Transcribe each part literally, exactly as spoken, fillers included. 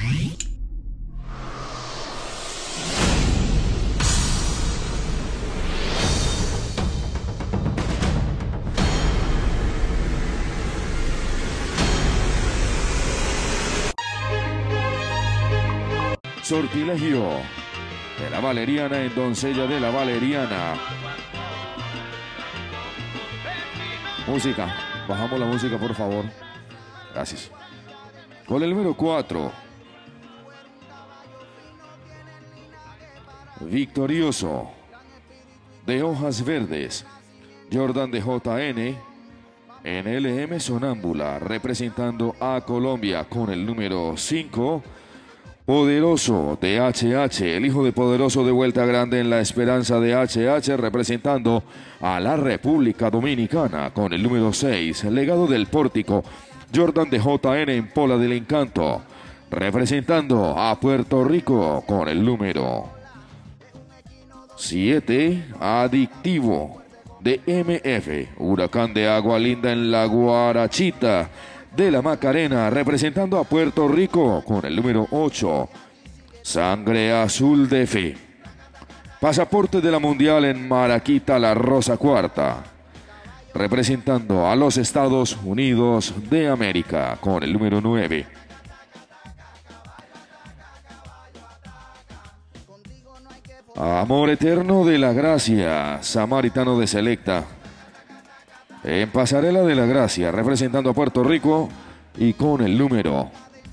Sortilegio de la Valeriana en Doncella de la Valeriana. Música, bajamos la música por favor. Gracias. Con el número cuatro. Victorioso de Hojas Verdes, Jordan de J N en L M Sonámbula, representando a Colombia con el número cinco. Poderoso de H H, el hijo de Poderoso de Vuelta Grande en la Esperanza de H H, representando a la República Dominicana con el número seis. Legado del Pórtico, Jordan de J N en Pola del Encanto, representando a Puerto Rico con el número siete. Adictivo de M F, Huracán de Agua Linda en la Guarachita de la Macarena, representando a Puerto Rico con el número ocho. Sangre Azul de Fe, Pasaporte de la Mundial en Maraquita, la Rosa Cuarta, representando a los Estados Unidos de América con el número nueve. Amor Eterno de la Gracia, Samaritano de Selecta, en Pasarela de la Gracia, representando a Puerto Rico y con el número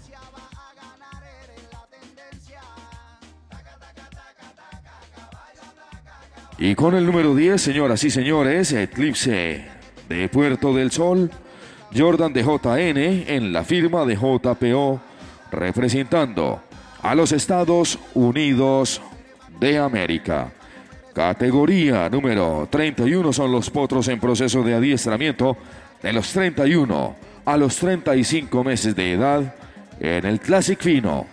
y con el número diez, señoras y señores, Eclipse de Puerto del Sol, Jordan de J N en la firma de J P O, representando a los Estados Unidos de América. Categoría número treinta y uno son los potros en proceso de adiestramiento de los treinta y uno a los treinta y cinco meses de edad en el Classic Fino.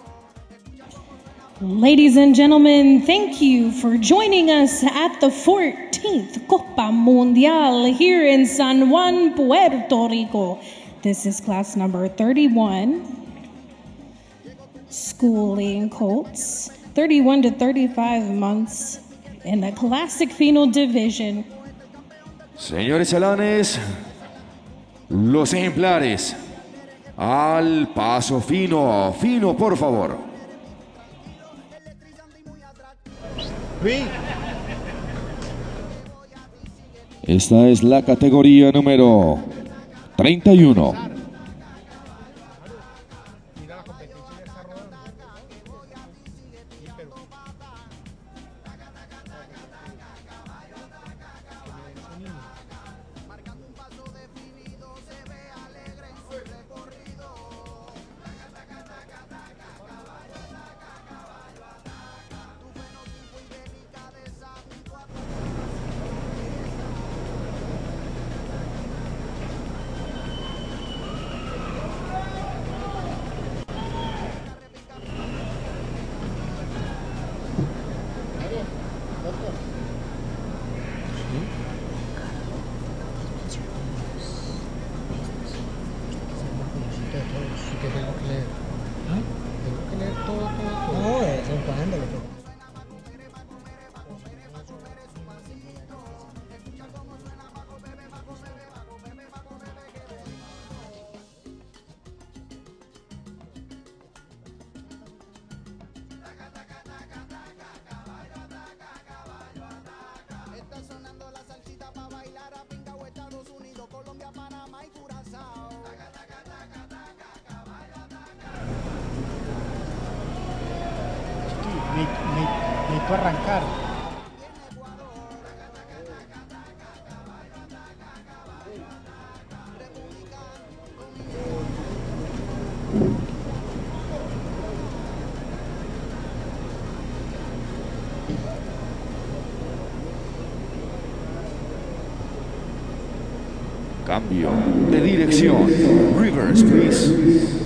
Ladies and gentlemen, thank you for joining us at the fourteenth Copa Mundial here in San Juan, Puerto Rico. This is class number thirty-one, schooling colts, thirty-one to thirty-five months. In the Classic Final Division. Señores chalanes, los ejemplares al paso fino, fino por favor. Sí. Esta es la categoría número treinta y uno. Necesito arrancar. Cambio de dirección. Reverse, please.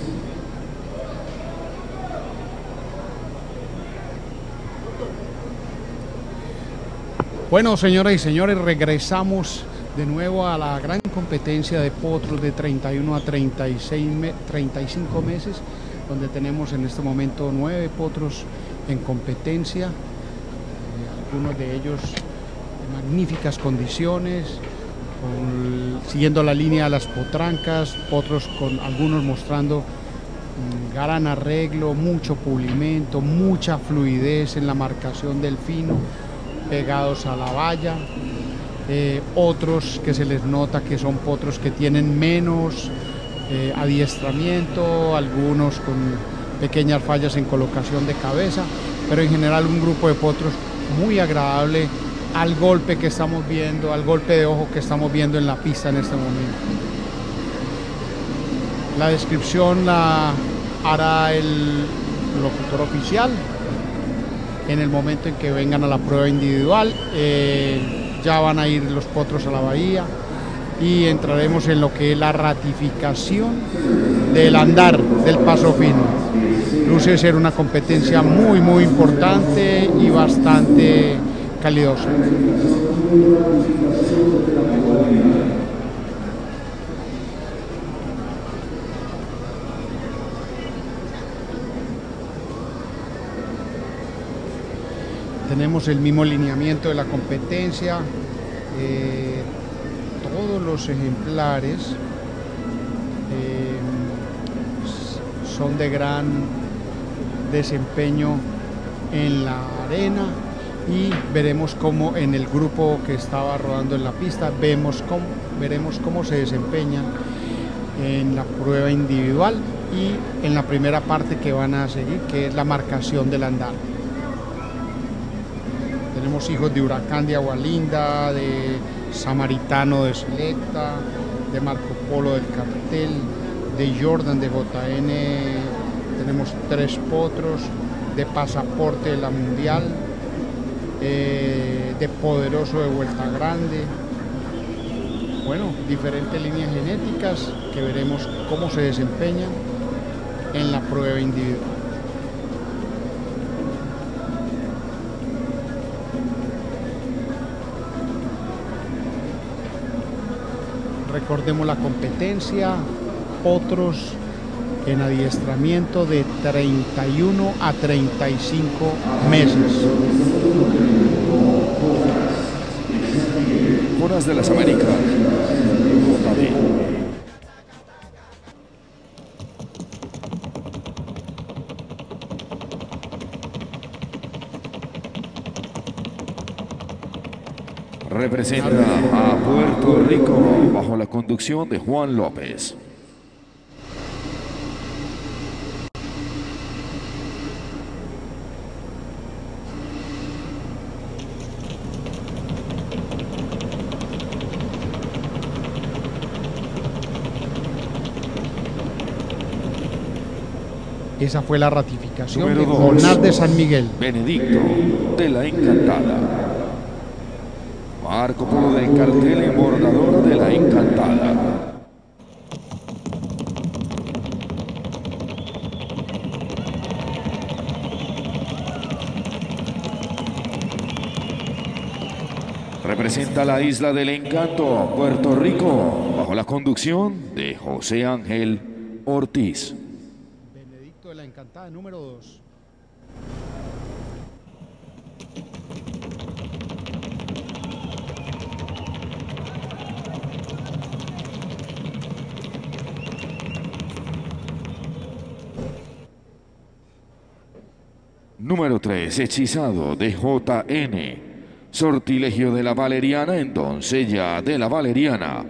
Bueno, señoras y señores, regresamos de nuevo a la gran competencia de potros de treinta y uno a treinta y seis, treinta y cinco meses. donde tenemos en este momento nueve potros en competencia, eh, algunos de ellos en magníficas condiciones, con, siguiendo la línea de las potrancas, otros con algunos mostrando un gran arreglo, mucho pulimento, mucha fluidez en la marcación del fino, pegados a la valla. Eh, otros que se les nota que son potros que tienen menos eh, adiestramiento, algunos con pequeñas fallas en colocación de cabeza, pero en general un grupo de potros muy agradable al golpe que estamos viendo, al golpe de ojo que estamos viendo en la pista en este momento. La descripción la hará el locutor oficial en el momento en que vengan a la prueba individual. Eh, ya van a ir los potros a la bahía y entraremos en lo que es la ratificación del andar del paso fino. Luce ser una competencia muy muy importante y bastante calidosa. Tenemos el mismo lineamiento de la competencia, eh, todos los ejemplares eh, son de gran desempeño en la arena y veremos cómo en el grupo que estaba rodando en la pista, vemos cómo, veremos cómo se desempeñan en la prueba individual y en la primera parte que van a seguir, que es la marcación del andar. Tenemos hijos de Huracán de Agualinda, de Samaritano de Selecta, de Marco Polo del Cartel, de Jordan de J N, tenemos tres potros, de Pasaporte de la Mundial, eh, de Poderoso de Vuelta Grande. Bueno, diferentes líneas genéticas que veremos cómo se desempeñan en la prueba individual. Recordemos la competencia, potros en adiestramiento de treinta y uno a treinta y cinco meses. Horas de las Américas. Representa a Puerto Rico bajo la conducción de Juan López. Esa fue la ratificación Número de dos, Bonar de San Miguel. Benedicto de la Encantada. Marco Polo del Cartel y Bordador de la Encantada. Representa la Isla del Encanto, Puerto Rico, bajo la conducción de José Ángel Ortiz. Benedicto de la Encantada, número dos. Número tres, Hechizado de J N. Sortilegio de la Valeriana en Doncella de la Valeriana.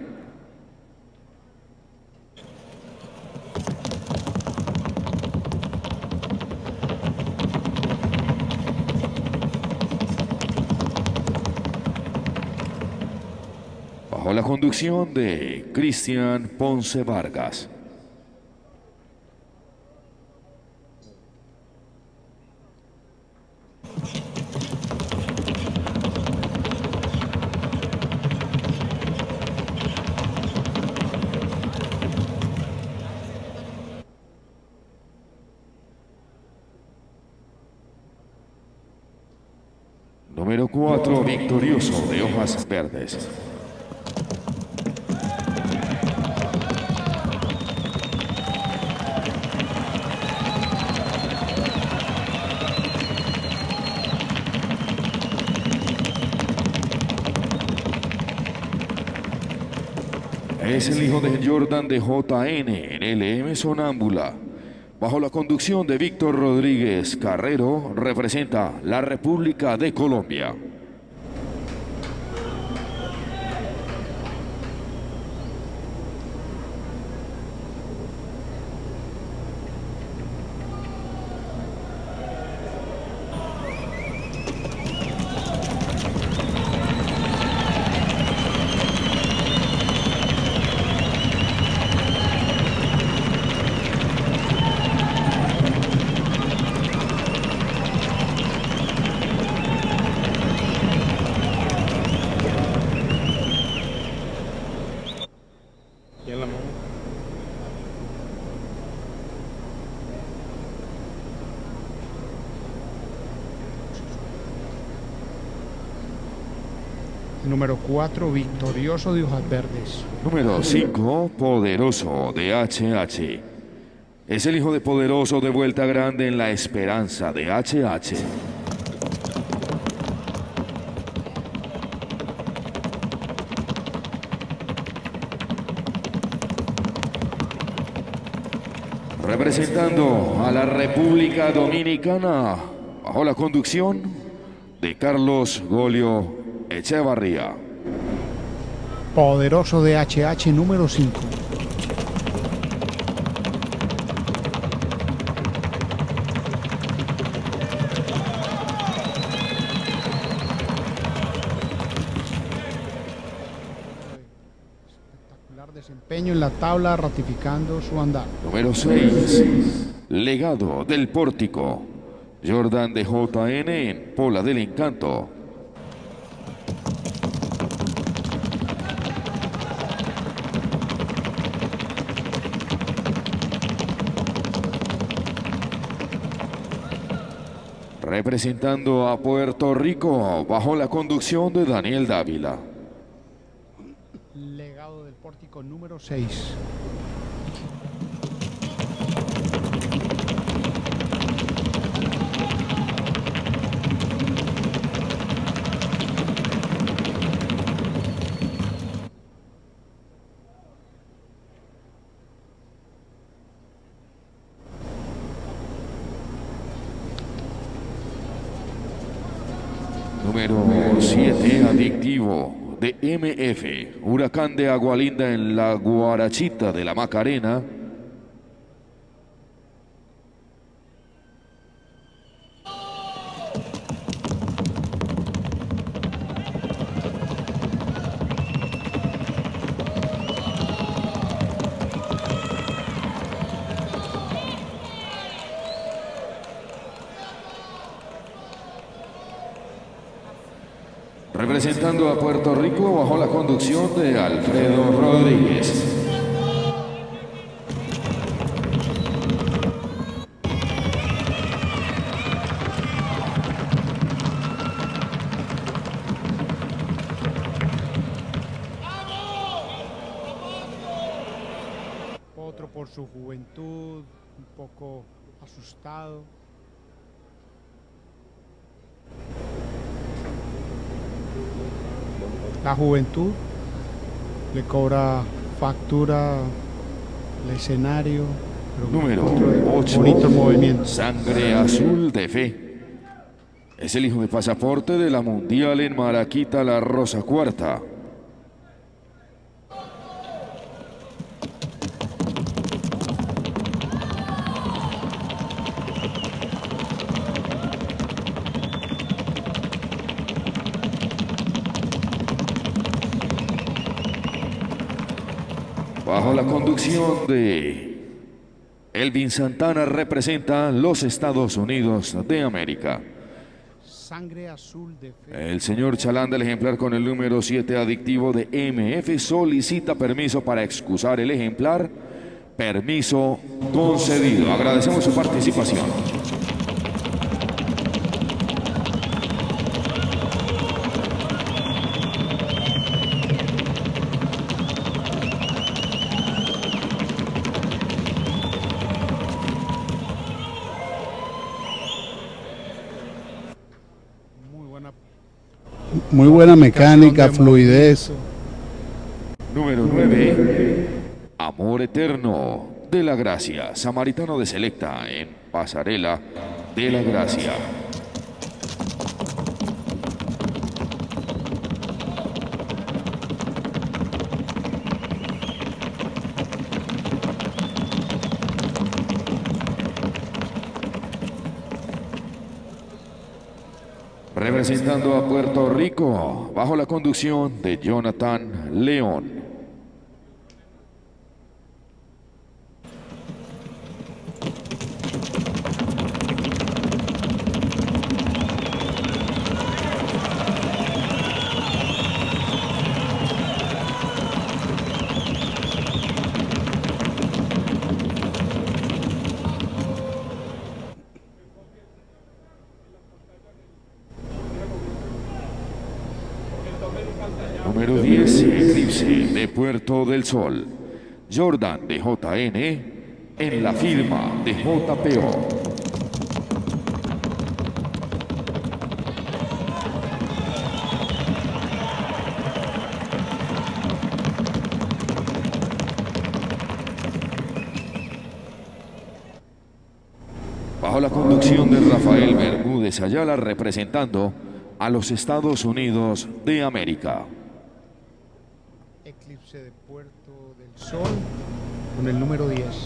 Bajo la conducción de Cristian Ponce Vargas. Número cuatro, Victorioso de Hojas Verdes. Es el hijo de Jordan de J N en L M Sonámbula. Bajo la conducción de Víctor Rodríguez Carrero, representa la República de Colombia. Número cuatro, Victorioso de Hojas Verdes. Número cinco, Poderoso de H H. Es el hijo de Poderoso de Vuelta Grande en La Esperanza de H H. Representando a la República Dominicana, bajo la conducción de Carlos Golio Echevarría. Poderoso de H H número cinco. Espectacular desempeño en la tabla, ratificando su andar. Número seis, Legado del Pórtico. Jordan de J N en Pola del Encanto. Representando a Puerto Rico bajo la conducción de Daniel Dávila. Legado del Pórtico número seis. Número siete, Adictivo de M F, Huracán de Agualinda en la Guarachita de la Macarena. Representando a Puerto Rico bajo la conducción de Alfredo Rodríguez. Otro por su juventud, un poco asustado. La juventud le cobra factura el escenario. Número ocho, Sangre Azul de Fe. Es el hijo de Pasaporte de la Mundial en Maraquita, La Rosa Cuarta. Bajo la conducción de Elvin Santana, representa los Estados Unidos de América. Sangre Azul de Fe. El señor Chalanda, el ejemplar con el número siete, Adictivo de M F, solicita permiso para excusar el ejemplar. Permiso concedido. Agradecemos su participación. Muy buena mecánica, fluidez. Número nueve, Amor Eterno de la Gracia, Samaritano de Selecta en Pasarela de la Gracia. Representando a Puerto Rico, bajo la conducción de Jonathan León. Número diez, Eclipse de Puerto del Sol. Jordan de J N en la firma de J P O. Bajo la conducción de Rafael Bermúdez Ayala, representando a los Estados Unidos de América. Eclipse de Puerto del Sol con el número diez.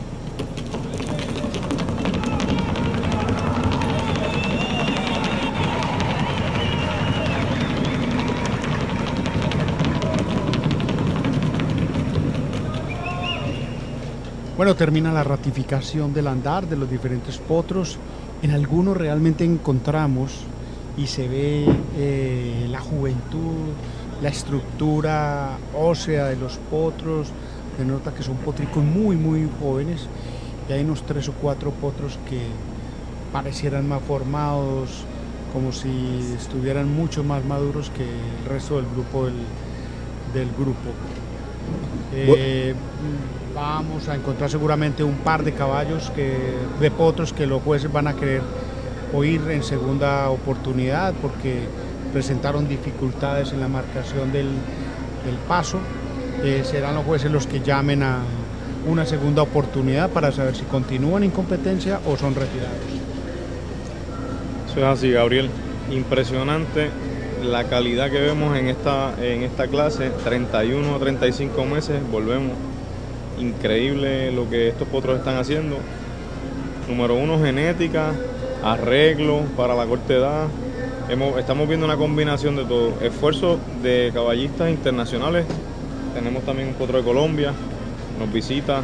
Bueno, termina la ratificación del andar de los diferentes potros. En algunos realmente encontramos y se ve eh, la juventud, la estructura ósea de los potros. Se nota que son potricos muy muy jóvenes y hay unos tres o cuatro potros que parecieran más formados, como si estuvieran mucho más maduros que el resto del grupo del, del grupo. Eh, vamos a encontrar seguramente un par de caballos que, de potros que los jueces van a querer oír en segunda oportunidad porque presentaron dificultades en la marcación del, del paso. Eh, serán los jueces los que llamen a una segunda oportunidad para saber si continúan en competencia o son retirados. Eso es así, Gabriel. Impresionante la calidad que vemos en esta, en esta clase, treinta y uno a treinta y cinco meses, volvemos. Increíble lo que estos potros están haciendo. Número uno, genética, arreglo para la corta edad. Hemos, estamos viendo una combinación de todo. Esfuerzo de caballistas internacionales. Tenemos también un potro de Colombia, nos visita.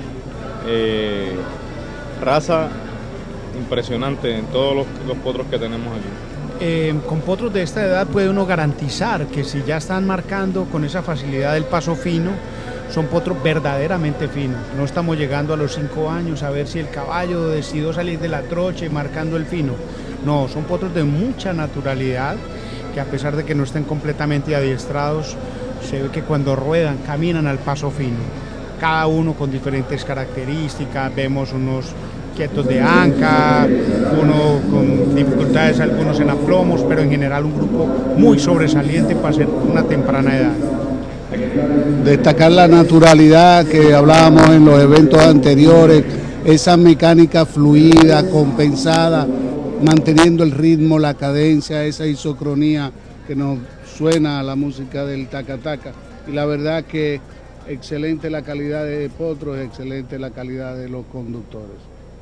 Eh, raza impresionante en todos los, los potros que tenemos aquí. Eh, con potros de esta edad puede uno garantizar que si ya están marcando con esa facilidad el paso fino, son potros verdaderamente finos. No estamos llegando a los cinco años a ver si el caballo decidió salir de la trocha y marcando el fino. No, son potros de mucha naturalidad, que a pesar de que no estén completamente adiestrados, se ve que cuando ruedan, caminan al paso fino. Cada uno con diferentes características, vemos unos quietos de anca, uno con dificultades, algunos en aplomos, pero en general un grupo muy sobresaliente para ser una temprana edad. Destacar la naturalidad que hablábamos en los eventos anteriores, esa mecánica fluida, compensada, manteniendo el ritmo, la cadencia, esa isocronía que nos suena a la música del taca-taca. Y la verdad que excelente la calidad de potros, excelente la calidad de los conductores.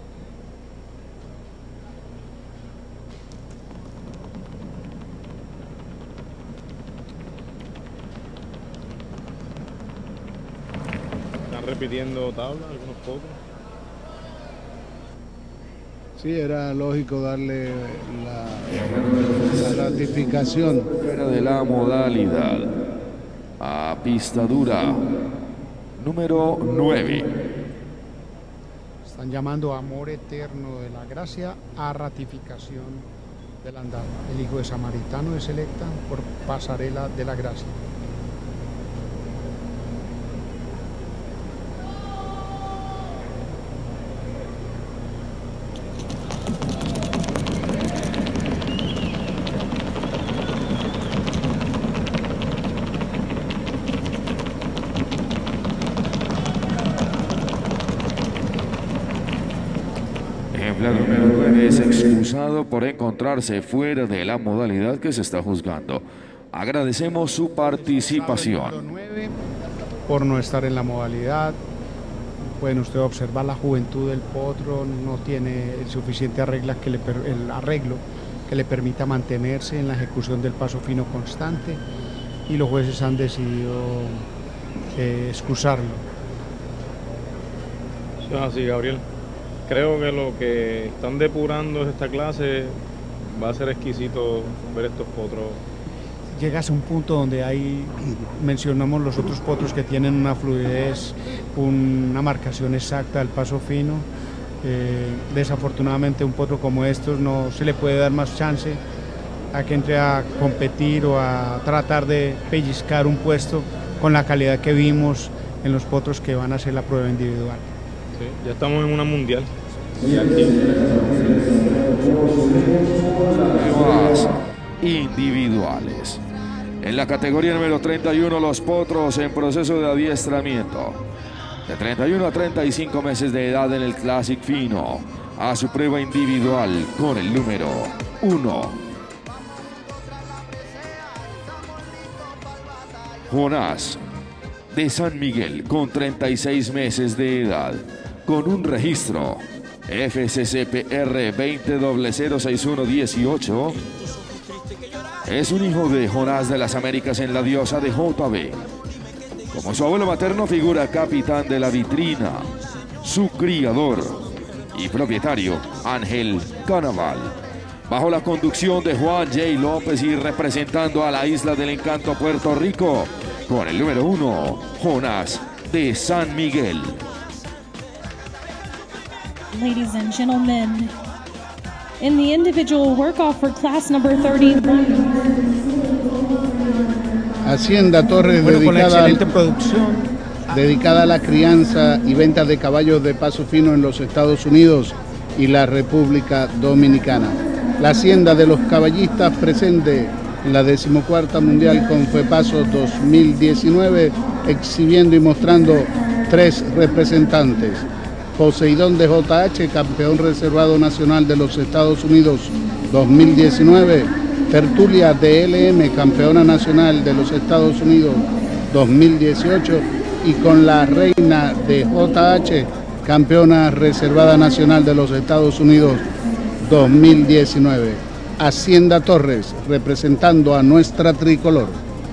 Repitiendo tabla, algunos pocos. Sí, era lógico darle la, la ratificación. Fuera de la modalidad, a pista dura, número nueve. Están llamando Amor Eterno de la Gracia a ratificación del andar. El hijo de Samaritano de Selecta por Pasarela de la Gracia. ejemplar número nueve es excusado por encontrarse fuera de la modalidad que se está juzgando. Agradecemos su participación. nueve, por no estar en la modalidad. Pueden ustedes observar la juventud del potro, no tiene el suficiente arreglo que le, el arreglo que le permita mantenerse en la ejecución del paso fino constante, y los jueces han decidido eh, excusarlo. Eso es así, Gabriel. Creo que lo que están depurando esta clase va a ser exquisito ver estos potros. Llegas a un punto donde hay, mencionamos los otros potros que tienen una fluidez, una marcación exacta del paso fino. Eh, desafortunadamente un potro como estos no se le puede dar más chance a que entre a competir o a tratar de pellizcar un puesto con la calidad que vimos en los potros que van a hacer la prueba individual. Sí, ya estamos en una mundial. Pruebas individuales. En la categoría número treinta y uno, los potros en proceso de adiestramiento. De treinta y uno a treinta y cinco meses de edad en el Classic Fino. A su prueba individual con el número uno. Jonás de San Miguel con treinta y seis meses de edad. Con un registro F C C P R veinte cero cero seis uno dieciocho. Es un hijo de Jonás de las Américas en la diosa de J B. Como su abuelo materno figura capitán de la vitrina, su criador y propietario Ángel Carnaval. Bajo la conducción de Juan J. López y representando a la Isla del Encanto, Puerto Rico, con el número uno, Jonás de San Miguel. Ladies and gentlemen, in the individual work-off for class number thirty-one. Hacienda Torres, Bueno, con la dedicada, excelente producción. dedicada a la crianza y venta de caballos de paso fino en los Estados Unidos y la República Dominicana. La Hacienda de los Caballistas presente en la decimocuarta Mundial Confepaso dos mil diecinueve, exhibiendo y mostrando tres representantes. Poseidón de J H, campeón reservado nacional de los Estados Unidos dos mil diecinueve. Tertulia de L M, campeona nacional de los Estados Unidos dos mil dieciocho. Y con la Reina de J H, campeona reservada nacional de los Estados Unidos dos mil diecinueve. Hacienda Torres, representando a nuestra tricolor.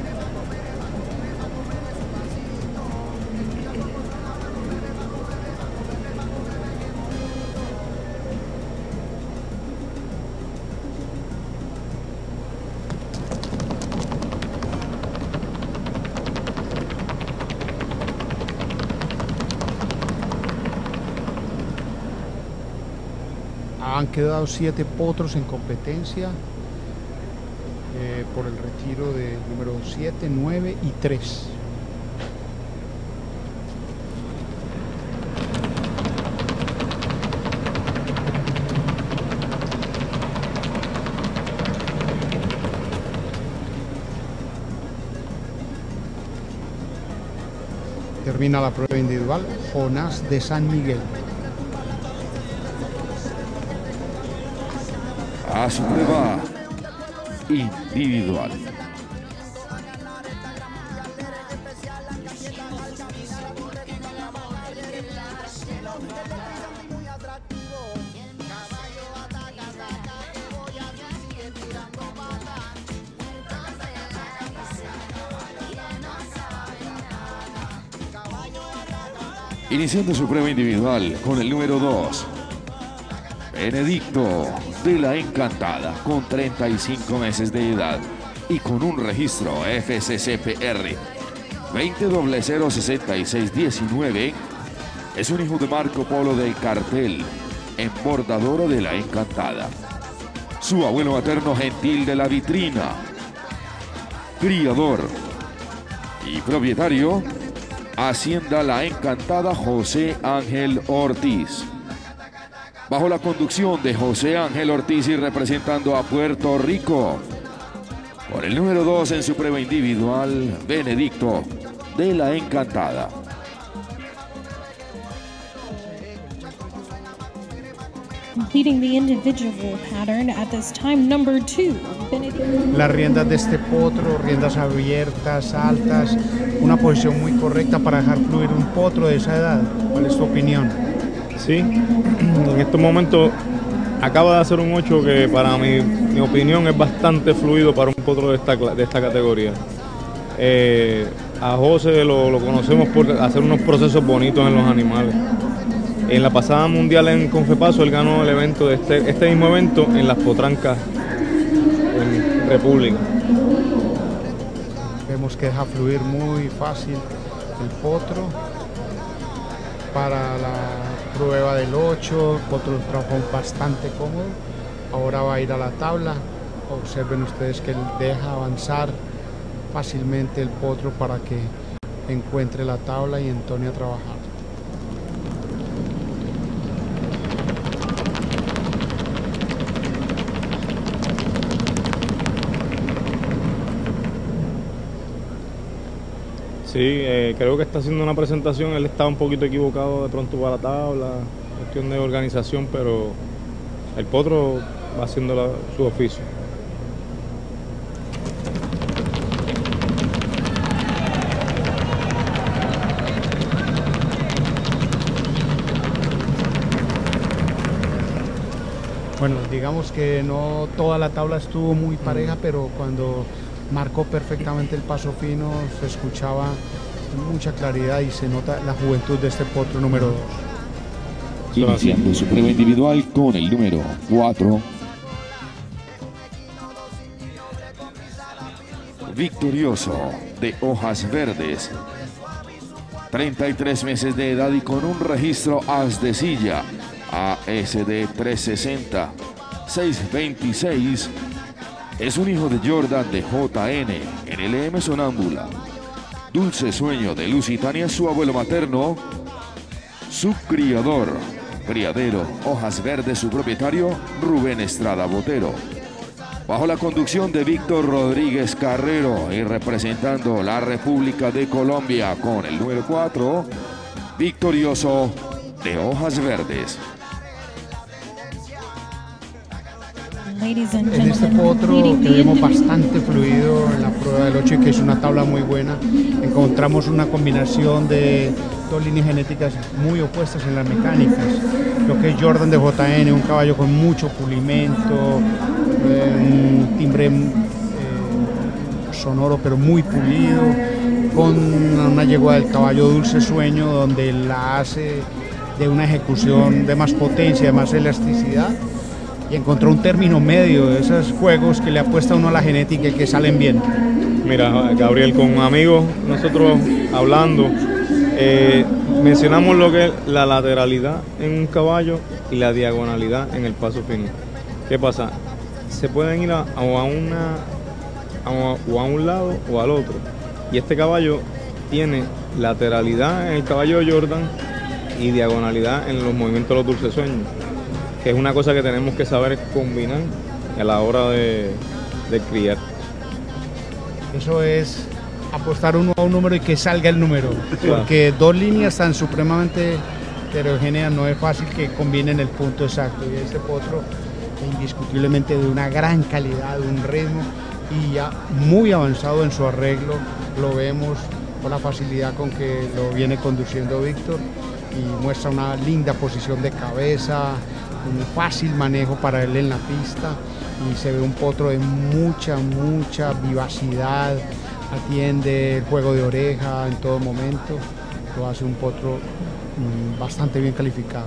Han quedado siete potros en competencia eh, por el retiro de número siete, nueve y tres. Termina la prueba individual, Jonás de San Miguel. A su prueba individual. Iniciando su prueba individual con el número dos. Benedicto de la Encantada, con treinta y cinco meses de edad y con un registro F C C P R veinte cero cero sesenta y seis diecinueve, es un hijo de Marco Polo del Cartel, embordadora de la Encantada. Su abuelo materno Gentil de la Vitrina, criador y propietario, Hacienda La Encantada José Ángel Ortiz. Bajo la conducción de José Ángel Ortiz y representando a Puerto Rico, por el número dos en su prueba individual, Benedicto de la Encantada. completing the individual pattern at this time, number two, Benedict. Las riendas de este potro, riendas abiertas, altas, una posición muy correcta para dejar fluir un potro de esa edad. ¿Cuál es tu opinión? Sí, en estos momentos acaba de hacer un ocho que para mi, mi opinión es bastante fluido para un potro de esta, de esta categoría. Eh, a José lo, lo conocemos por hacer unos procesos bonitos en los animales. En la pasada mundial en Confepaso él ganó el evento de este, este mismo evento en las Potrancas en República. Vemos que deja fluir muy fácil el potro. Para la prueba del ocho, el potro trajo bastante cómodo. Ahora va a ir a la tabla. Observen ustedes que él deja avanzar fácilmente el potro para que encuentre la tabla y entone a trabajar. Sí, eh, creo que está haciendo una presentación, él está un poquito equivocado de pronto para la tabla, cuestión de organización, pero el potro va haciendo la, su oficio. Bueno, digamos que no toda la tabla estuvo muy pareja, pero cuando marcó perfectamente el paso fino, se escuchaba con mucha claridad y se nota la juventud de este potro número dos. Iniciando su prueba individual con el número cuatro. Victorioso, de hojas verdes. treinta y tres meses de edad y con un registro as de silla. A S D trescientos sesenta, seiscientos veintiséis. Es un hijo de Jordan de J N en L M Sonámbula. Dulce sueño de Lusitania, su abuelo materno. Su criador, criadero, hojas verdes, su propietario, Rubén Estrada Botero. Bajo la conducción de Víctor Rodríguez Carrero y representando la República de Colombia con el número cuatro, Victorioso, de hojas verdes. Ladies and En este gentlemen, potro completing que the vemos individual. bastante fluido en la prueba del ocho y que es una tabla muy buena, encontramos una combinación de dos líneas genéticas muy opuestas en las mecánicas. Lo que es Jordan de J N, un caballo con mucho pulimento, eh, un timbre eh, sonoro pero muy pulido, con una yegua del caballo Dulce Sueño donde la hace de una ejecución de más potencia, de más elasticidad, y encontró un término medio de esos juegos que le apuesta uno a la genética y que salen bien. Mira, Gabriel, con amigos, nosotros hablando, eh, mencionamos lo que es la lateralidad en un caballo y la diagonalidad en el paso fino. ¿Qué pasa? Se pueden ir a, a, una, a, o a un lado o al otro. Y este caballo tiene lateralidad en el caballo de Jordan y diagonalidad en los movimientos de los dulces sueños, que es una cosa que tenemos que saber combinar a la hora de, de criar. Eso es apostar uno a un número y que salga el número, Claro. porque dos líneas tan supremamente heterogéneas no es fácil que combinen el punto exacto, y este potro indiscutiblemente de una gran calidad, de un ritmo y ya muy avanzado en su arreglo. Lo vemos con la facilidad con que lo viene conduciendo Víctor y muestra una linda posición de cabeza, un fácil manejo para él en la pista, y se ve un potro de mucha, mucha vivacidad, atiende el juego de oreja en todo momento, lo hace un potro mmm, bastante bien calificado.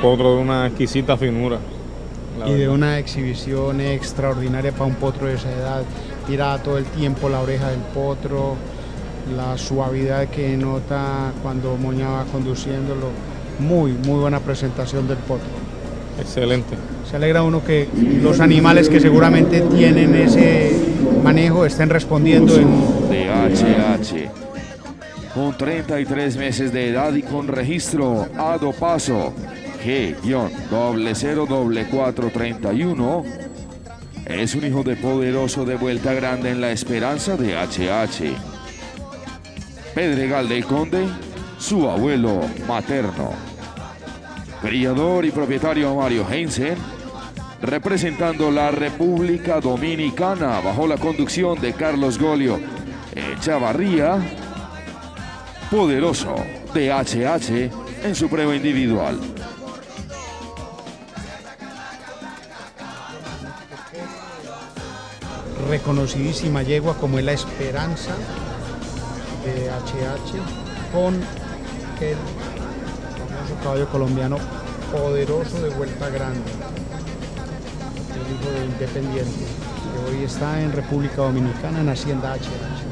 potro de una exquisita finura. Y de una exhibición extraordinaria para un potro de esa edad. Mira todo el tiempo la oreja del potro, la suavidad que nota cuando Moña va conduciéndolo. Muy, muy buena presentación del potro. Excelente. Se alegra uno que los animales que seguramente tienen ese manejo estén respondiendo en... De H H. Con treinta y tres meses de edad y con registro a do paso G cero cero cuatro treinta y uno, es un hijo de Poderoso de Vuelta Grande en la Esperanza de H H. Pedregal del Conde, su abuelo materno. Criador y propietario Mario Heinzen, representando la República Dominicana bajo la conducción de Carlos Golio Echavarría. Poderoso de H H en su prueba individual. Reconocidísima yegua como es la Esperanza de H H con el famoso caballo colombiano Poderoso de Vuelta Grande, el hijo de Independiente, que hoy está en República Dominicana en Hacienda H H.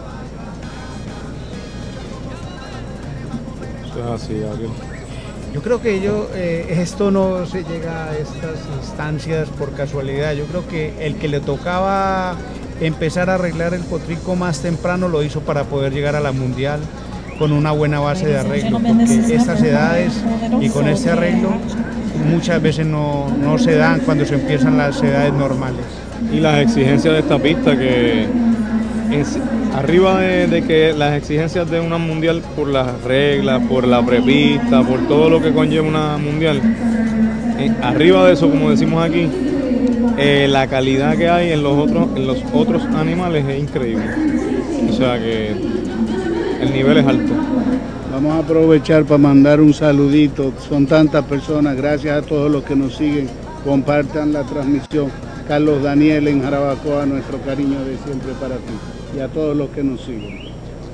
Eso es así, Gabriel. Yo creo que yo, eh, esto no se llega a estas instancias por casualidad. Yo creo que el que le tocaba empezar a arreglar el potrico más temprano lo hizo para poder llegar a la mundial con una buena base de arreglo, porque estas edades y con este arreglo muchas veces no, no se dan cuando se empiezan las edades normales. Y las exigencias de esta pista que en, arriba de, de que las exigencias de una mundial por las reglas, por la prepista, por todo lo que conlleva una mundial, eh, arriba de eso, como decimos aquí, eh, la calidad que hay en los otros en los otros animales es increíble. O sea que el nivel es alto. Vamos a aprovechar para mandar un saludito. Son tantas personas, gracias a todos los que nos siguen, compartan la transmisión. Carlos Daniel en Jarabacoa, nuestro cariño de siempre para ti. Y a todos los que nos siguen.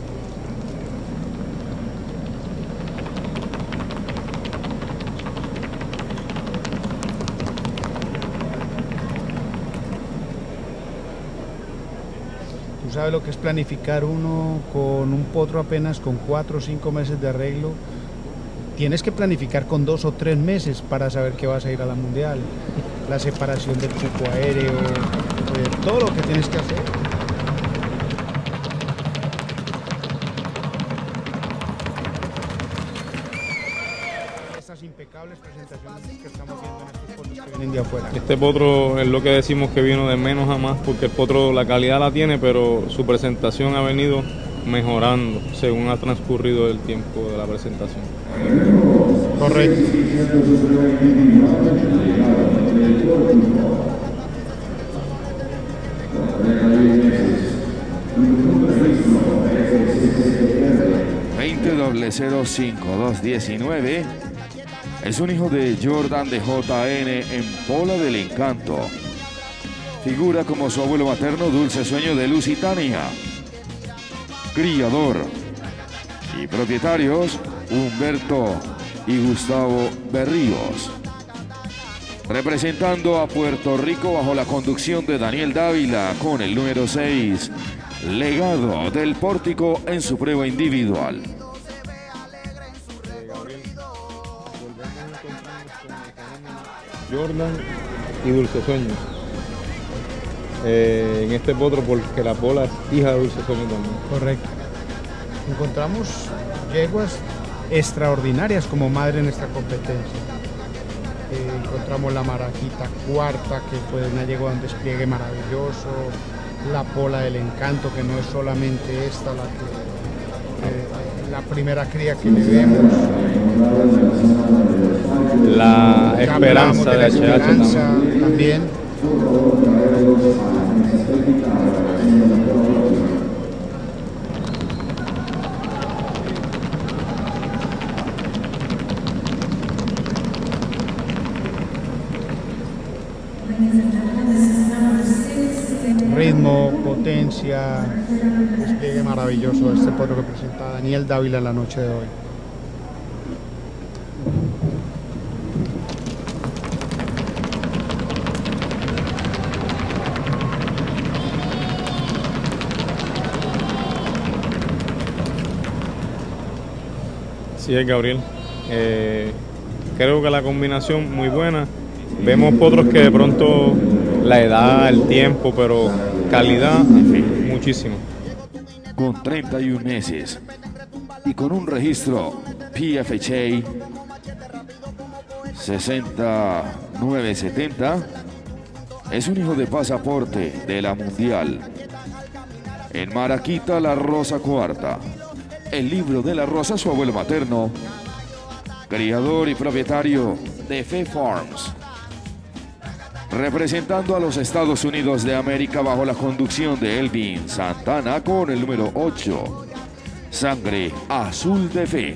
Tú sabes lo que es planificar uno con un potro apenas con cuatro o cinco meses de arreglo. Tienes que planificar con dos o tres meses para saber que vas a ir a la mundial. La separación del cupo aéreo, eh, todo lo que tienes que hacer. Estas impecables presentaciones que estamos viendo en estos potros que vienen de afuera. Este potro es lo que decimos que vino de menos a más, porque el potro la calidad la tiene, pero su presentación ha venido mejorando según ha transcurrido el tiempo de la presentación. Correcto. veinte cero cero cinco dos diecinueve es un hijo de Jordan de J N en Pola del Encanto. Figura como su abuelo materno Dulce Sueño de Lusitania. Criador y propietarios Humberto y Gustavo Berríos. Representando a Puerto Rico bajo la conducción de Daniel Dávila con el número seis, Legado del Pórtico en su prueba individual. Jordan y Dulce Sueño. Eh, en este potro porque la Pola es hija de Dulce Sueño también. Correcto. Encontramos yeguas extraordinarias como madre en esta competencia. Eh, encontramos la Marajita Cuarta, que fue una yegua de un despliegue maravilloso, la Pola del Encanto, que no es solamente esta la que eh, la primera cría que le vemos. La Ya Esperanza de, la H H Esperanza también. también. Ritmo, potencia, despliegue maravilloso este potro que presenta Daniel Dávila en la noche de hoy. Así es, Gabriel. Eh, creo que la combinación muy buena. Vemos potros que de pronto la edad, el tiempo, pero calidad, muchísimo. Con treinta y un meses y con un registro P F H A sesenta y nueve setenta, es un hijo de pasaporte de la Mundial. En Maraquita, La Rosa Cuarta, el libro de La Rosa, su abuelo materno, criador y propietario de Fe Farms, representando a los Estados Unidos de América bajo la conducción de Elvin Santana con el número ocho, Sangre Azul de Fe.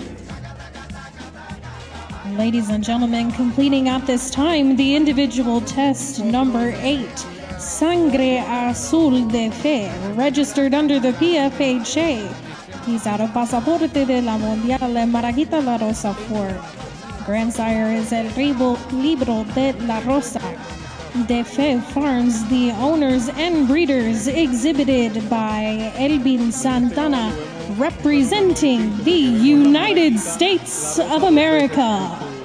Ladies and gentlemen, completing at this time the individual test number eight, Sangre Azul de Fe, registered under the P F H A. He's out of pasaporte de la Mundial en Maraquita, La Rosa Fort. Grandsire is el Ribo Libro de La Rosa de Fe Farms, the owners and breeders, exhibited by Elvin Santana, representing the United States of America.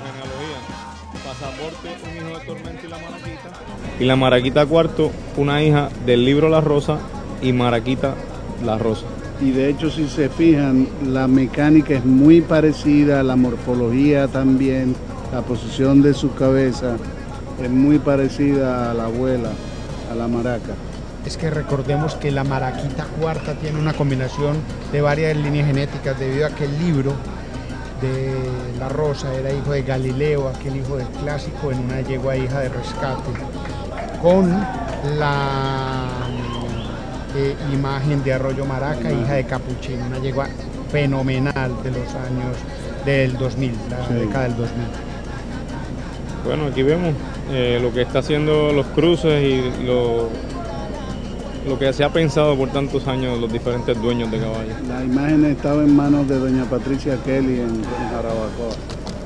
Y la Maraquita Cuarto, una hija del libro La Rosa y Maraquita La Rosa. Y de hecho, si se fijan, la mecánica es muy parecida, la morfología también, la posición de su cabeza es muy parecida a la abuela, a la maraca. Es que recordemos que la Maraquita Cuarta tiene una combinación de varias líneas genéticas debido a que el libro de La Rosa era hijo de Galileo, aquel hijo del clásico, en una yegua hija de rescate, con la eh, imagen de Arroyo Maraca, hija de Capuchino, una yegua fenomenal de los años del dos mil, la sí. década del dos mil. Bueno, aquí vemos eh, lo que está haciendo los cruces y lo, lo que se ha pensado por tantos años los diferentes dueños de caballos. La imagen estaba en manos de doña Patricia Kelly en, en Jarabacoa.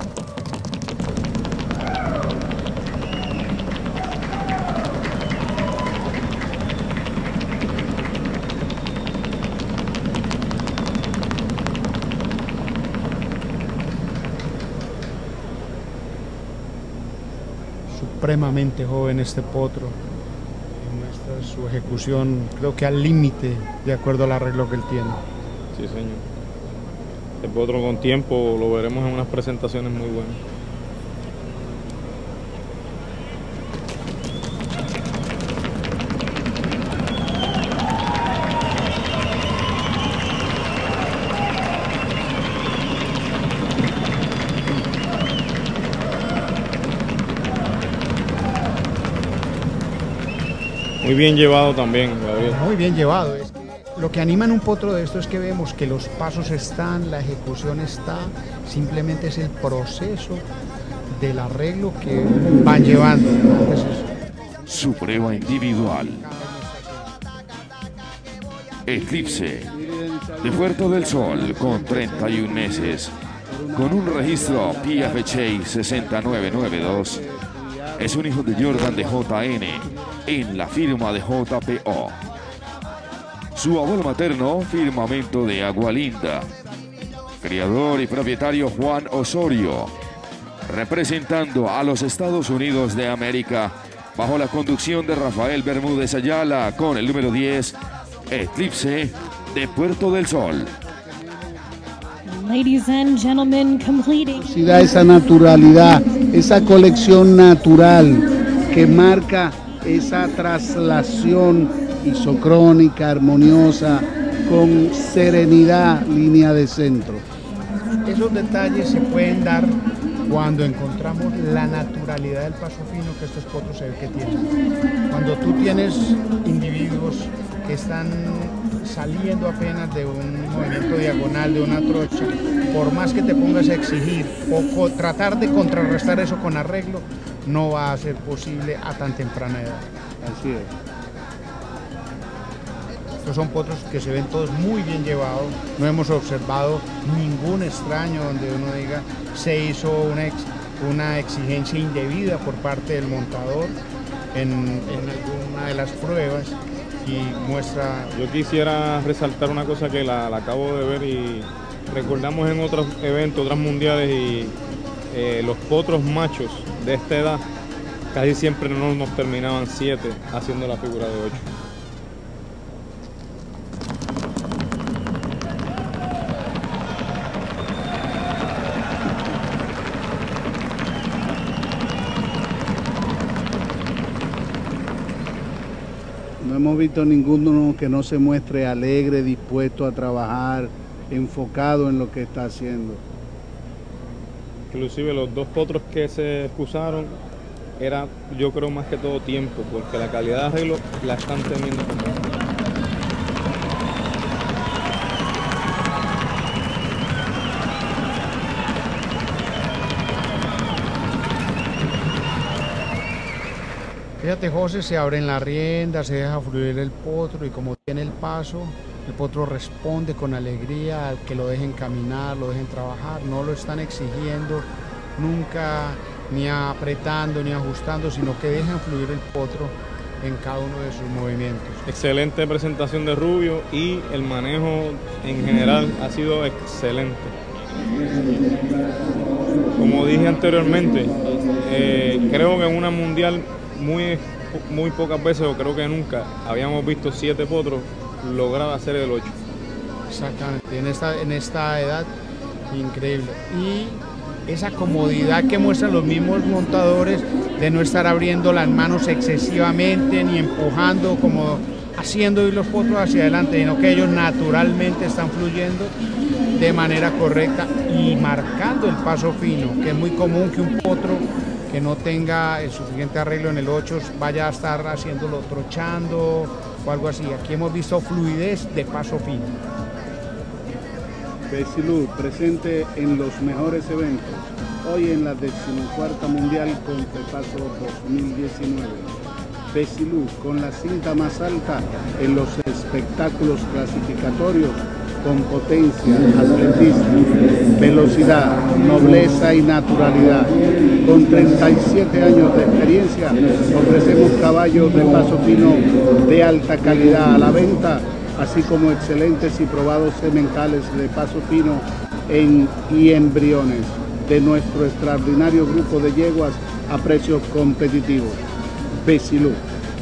Supremamente joven este potro, muestra su ejecución creo que al límite de acuerdo al arreglo que él tiene. Sí, señor. Este potro con tiempo lo veremos en unas presentaciones muy buenas. Muy bien llevado también, Gabriel. Muy bien llevado. Es que lo que anima en un potro de esto es que vemos que los pasos están, la ejecución está, simplemente es el proceso del arreglo que van llevando. Entonces, su prueba individual. Eclipse de Puerto del Sol con treinta y un meses, con un registro P F H A sesenta y nueve noventa y dos. Es un hijo de Jordan de J N en la firma de J P O. Su abuelo materno, Firmamento de Agualinda. Criador y propietario Juan Osorio, representando a los Estados Unidos de América bajo la conducción de Rafael Bermúdez Ayala con el número diez, Eclipse de Puerto del Sol. Ladies and gentlemen, completing. Esa naturalidad, esa colección natural que marca esa traslación isocrónica, armoniosa, con serenidad, línea de centro. Esos detalles se pueden dar cuando encontramos la naturalidad del paso fino que estos potros se ve que tienen. Cuando tú tienes individuos que están saliendo apenas de un movimiento diagonal, de una trocha, por más que te pongas a exigir o, o tratar de contrarrestar eso con arreglo, no va a ser posible a tan temprana edad. Así es. Estos son potros que se ven todos muy bien llevados, no hemos observado ningún extraño donde uno diga se hizo una, ex, una exigencia indebida por parte del montador en, en alguna de las pruebas. Y muestra. Yo quisiera resaltar una cosa que la, la acabo de ver y recordamos en otros eventos, otras mundiales, y eh, los potros machos de esta edad casi siempre no nos terminaban siete haciendo la figura de ocho. No hemos visto ninguno que no se muestre alegre, dispuesto a trabajar, enfocado en lo que está haciendo. Inclusive los dos potros que se excusaron era, yo creo, más que todo tiempo, porque la calidad de arreglo la están teniendo como Fíjate, José, se abren las riendas, se deja fluir el potro y como tiene el paso, el potro responde con alegría al que lo dejen caminar, lo dejen trabajar, no lo están exigiendo nunca, ni apretando, ni ajustando, sino que dejan fluir el potro en cada uno de sus movimientos. Excelente presentación de Rubio y el manejo en general ha sido excelente. Como dije anteriormente, eh, creo que en una mundial muy, muy pocas veces, o creo que nunca, habíamos visto siete potros lograr hacer el ocho. Exactamente, en esta, en esta edad, increíble. Y esa comodidad que muestran los mismos montadores de no estar abriendo las manos excesivamente ni empujando, como haciendo ir los potros hacia adelante, sino que ellos naturalmente están fluyendo de manera correcta y marcando el paso fino, que es muy común que un potro que no tenga el suficiente arreglo en el ocho vaya a estar haciéndolo trochando o algo así. Aquí hemos visto fluidez de paso fino. Besilú, presente en los mejores eventos, hoy en la decimocuarta Mundial Contrapaso dos mil diecinueve. Besilú, con la cinta más alta en los espectáculos clasificatorios, con potencia, atletismo, velocidad, nobleza y naturalidad. Con treinta y siete años de experiencia, ofrecemos caballos de paso fino de alta calidad a la venta, así como excelentes y probados sementales de paso fino en, y embriones de nuestro extraordinario grupo de yeguas a precios competitivos. Besilú.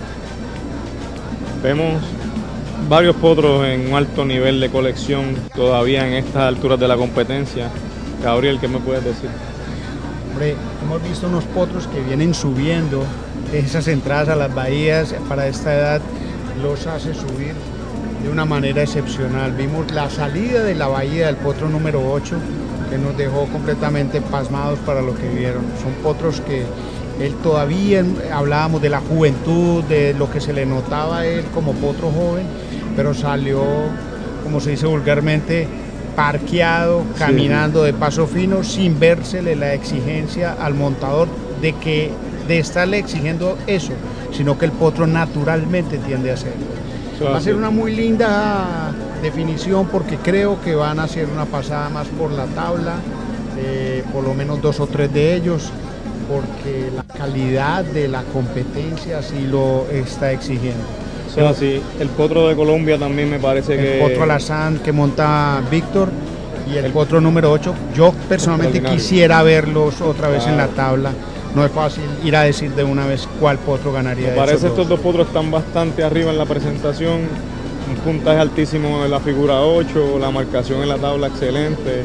Vemos varios potros en un alto nivel de colección todavía en estas alturas de la competencia. Gabriel, ¿qué me puedes decir? Hombre, hemos visto unos potros que vienen subiendo esas entradas a las bahías, para esta edad los hace subir de una manera excepcional. Vimos la salida de la bahía del potro número ocho, que nos dejó completamente pasmados para lo que vieron. Son potros que él todavía, hablábamos de la juventud, de lo que se le notaba a él como potro joven, pero salió, como se dice vulgarmente, parqueado, caminando de paso fino, sin vérsele la exigencia al montador de que de estarle exigiendo eso, sino que el potro naturalmente tiende a hacerlo. Va a ser una muy linda definición, porque creo que van a hacer una pasada más por la tabla, eh, por lo menos dos o tres de ellos, porque la calidad de la competencia sí lo está exigiendo. O sea, sí, el potro de Colombia también me parece el que... El potro alazán que monta Víctor y el, el potro número ocho, yo personalmente quisiera verlos otra vez, claro, en la tabla. No es fácil ir a decir de una vez cuál potro ganaría. Me parece que estos dos potros están bastante arriba en la presentación, un puntaje altísimo en la figura ocho, la marcación en la tabla excelente.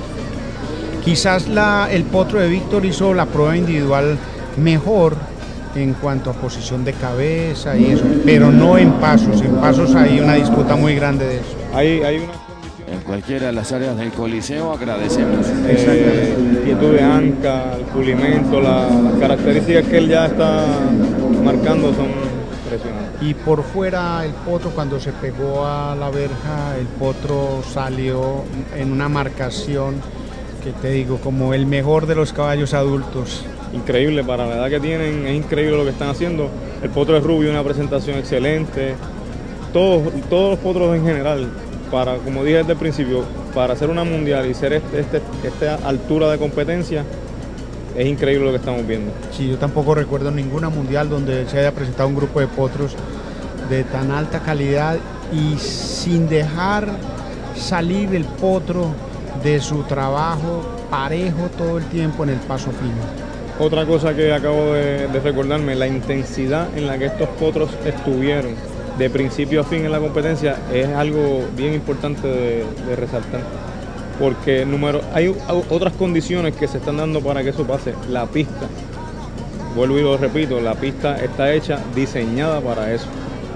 Quizás la, el potro de Víctor hizo la prueba individual mejor en cuanto a posición de cabeza y eso, pero no en pasos. En pasos hay una disputa muy grande de eso. Hay, hay una... En cualquiera de las áreas del Coliseo agradecemos. Eh, quietud de anca, el pulimento, la, las características que él ya está marcando son impresionantes. Y por fuera el potro, cuando se pegó a la verja, el potro salió en una marcación que te digo, como el mejor de los caballos adultos. Increíble, para la edad que tienen, es increíble lo que están haciendo. El potro de Rubio, una presentación excelente. Todos, todos los potros en general, para, como dije desde el principio, para hacer una mundial y ser este, este, esta altura de competencia, es increíble lo que estamos viendo. Sí, yo tampoco recuerdo ninguna mundial donde se haya presentado un grupo de potros de tan alta calidad y sin dejar salir el potro de su trabajo parejo todo el tiempo en el paso fino. Otra cosa que acabo de, de recordarme, la intensidad en la que estos potros estuvieron de principio a fin en la competencia es algo bien importante de, de resaltar. Porque número, hay otras condiciones que se están dando para que eso pase. La pista, vuelvo y lo repito, la pista está hecha, diseñada para eso.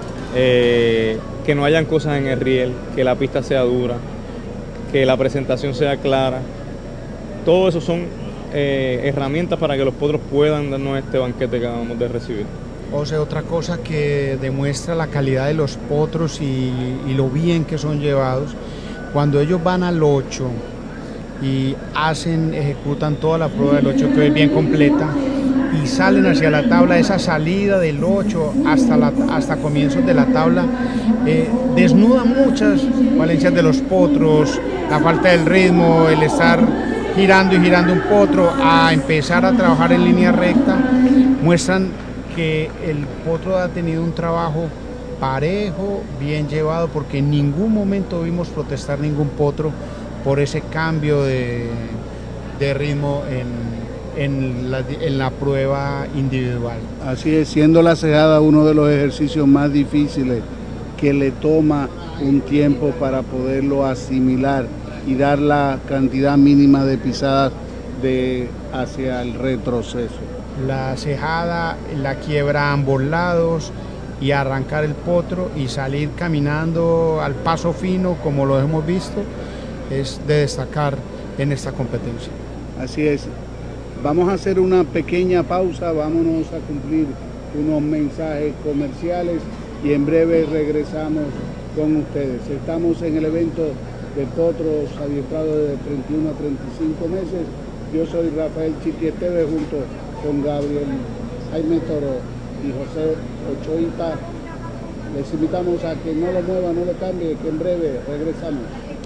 Eh, que no hayan cosas en el riel, que la pista sea dura, que la presentación sea clara. Todo eso son eh, herramientas para que los potros puedan darnos este banquete que acabamos de recibir. O sea, otra cosa que demuestra la calidad de los potros y, y lo bien que son llevados, cuando ellos van al ocho y hacen, ejecutan toda la prueba del ocho, que es bien completa, y salen hacia la tabla, esa salida del ocho hasta, la, hasta comienzos de la tabla, eh, desnuda muchas valencias de los potros, la falta del ritmo, el estar girando y girando un potro, a empezar a trabajar en línea recta, muestran que el potro ha tenido un trabajo parejo, bien llevado, porque en ningún momento vimos protestar ningún potro por ese cambio de, de ritmo en, en, la, en la prueba individual. Así es, siendo la cejada uno de los ejercicios más difíciles, que le toma un tiempo para poderlo asimilar y dar la cantidad mínima de pisadas de, hacia el retroceso. La cejada la quiebra a ambos lados y arrancar el potro y salir caminando al paso fino como lo hemos visto es de destacar en esta competencia. Así es. Vamos a hacer una pequeña pausa, vámonos a cumplir unos mensajes comerciales y en breve regresamos con ustedes. Estamos en el evento de potros adiestrados de treinta y uno a treinta y cinco meses. Yo soy Rafael Chiqui Esteves junto con Gabriel Jaime Toro y José Ochoita. Les invitamos a que no lo mueva, no lo cambie, que en breve regresamos.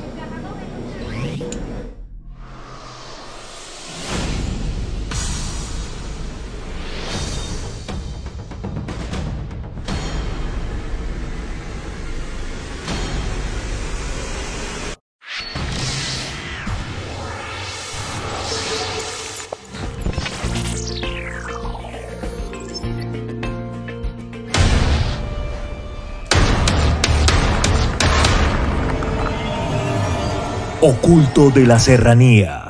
Oculto de la Serranía.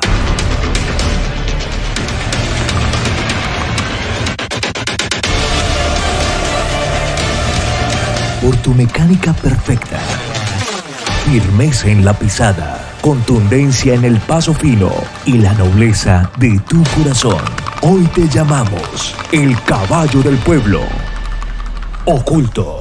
Por tu mecánica perfecta, firmeza en la pisada, contundencia en el paso fino y la nobleza de tu corazón, hoy te llamamos el caballo del pueblo. Oculto.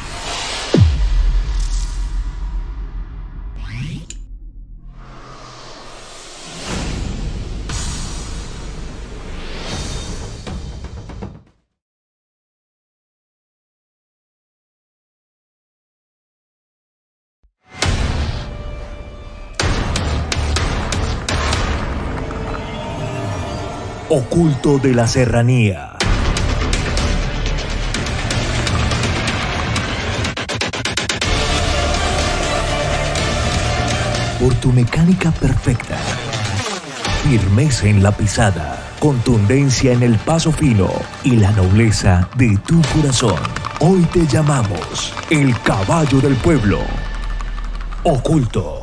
Oculto de la Serranía. Por tu mecánica perfecta, firmeza en la pisada, contundencia en el paso fino y la nobleza de tu corazón, hoy te llamamos el caballo del pueblo. Oculto.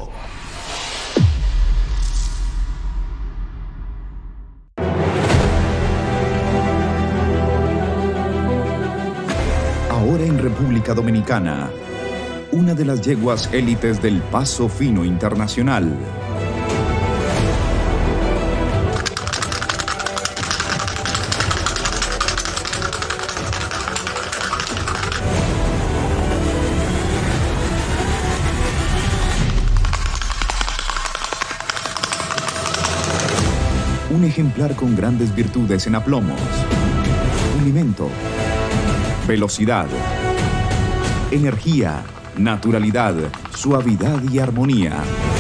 Ahora en República Dominicana, una de las yeguas élites del paso fino internacional. Un ejemplar con grandes virtudes en aplomos, hundimiento, velocidad, energía, naturalidad, suavidad y armonía.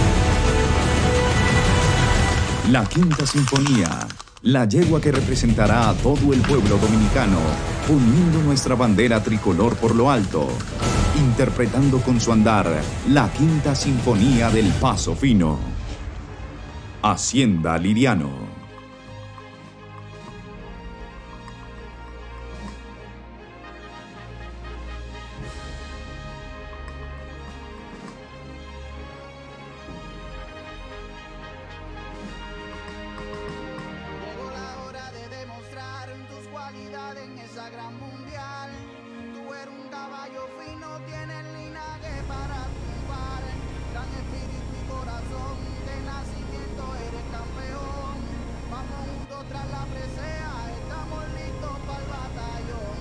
La Quinta Sinfonía, la yegua que representará a todo el pueblo dominicano, poniendo nuestra bandera tricolor por lo alto, interpretando con su andar la Quinta Sinfonía del Paso Fino. Hacienda Liriano. Llegó la hora de demostrar tus cualidades en esa gran mundial. Tú eres un caballo fino, tienes linaje para triunfar. Gran espíritu y corazón, de nacimiento eres campeón. Vamos juntos tras la presea, estamos listos para el batallón.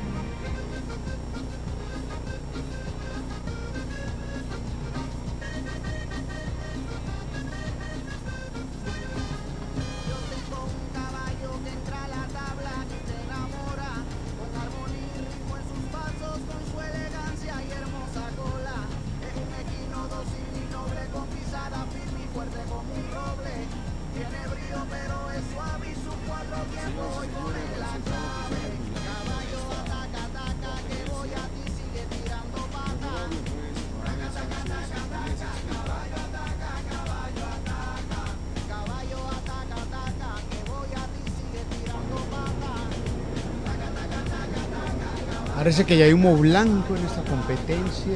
Yo tengo un caballo que entra a la tabla y te enamora, con armonía y ritmo en sus pasos, con su elegancia y hermosa cola. Es un equino dócil y noble, con pisada firme y fuerte como un roble. Tiene brío pero es suave y sus cuatro tiempos hoy ponen la clave. Caballo ataca, ataca, que voy a ti, sigue tirando pata. Taca, taca, taca, taca, caballo ataca, caballo ataca. Caballo ataca, ataca, que voy a ti, sigue tirando pata. Taca, taca, taca, taca, caballo. Parece que ya hay humo blanco en esta competencia.